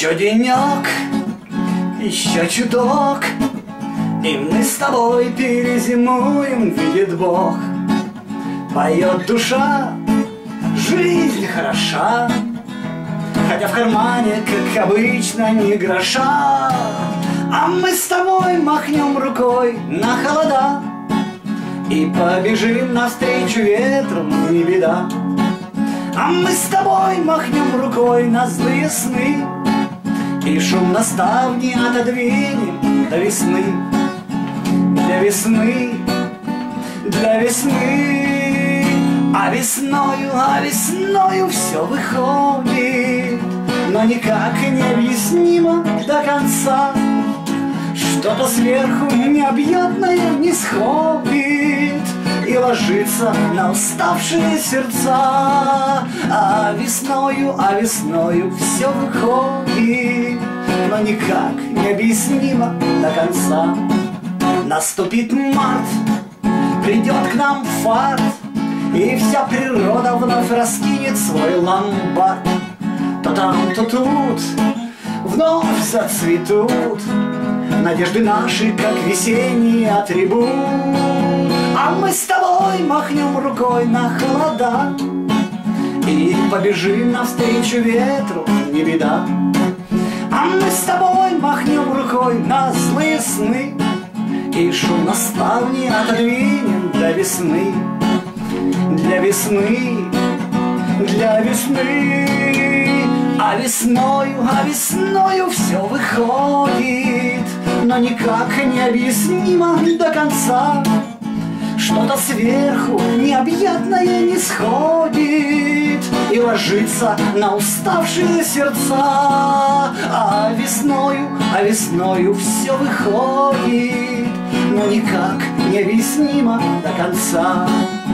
Еще денек, еще чуток, и мы с тобой перезимуем, видит Бог. Поет душа, жизнь хороша, хотя в кармане, как обычно, ни гроша. А мы с тобой махнем рукой на холода и побежим навстречу ветру, не беда. А мы с тобой махнем рукой на злые сны и шум на ставни отодвинем до весны. Для весны, для весны. А весною все выходит, но никак не объяснимо до конца. Что-то сверху необъятное не сходит и ложится на уставшие сердца. А весною все выходит, но никак не объяснимо до конца. Наступит март, придет к нам фарт, и вся природа вновь раскинет свой ломбард. То там, то тут вновь зацветут надежды наши, как весенний атрибут. А мы с тобой махнем рукой на холода и побежим навстречу ветру, не беда. А мы с тобой махнем рукой на злые сны и шум на ставни отодвинем до весны. Для весны, для весны. А весною все выходит, но никак не объяснимо до конца. Что-то сверху необъятное не сходит и ложится на уставшие сердца. А весною все выходит, но никак не объяснимо до конца.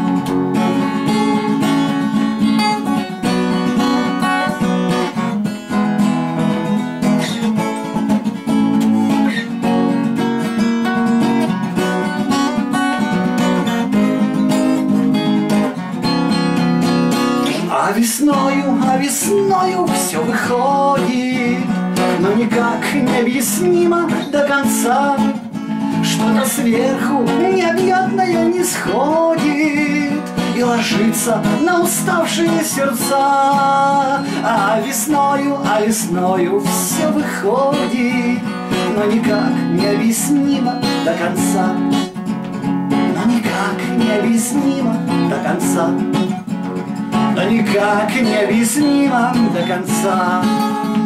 А весною все выходит, но никак не объяснимо до конца. Что-то сверху необъятное не сходит и ложится на уставшие сердца. А весною все выходит, но никак не объяснимо до конца. Но никак не объяснимо до конца. Но никак не объяснимо до конца.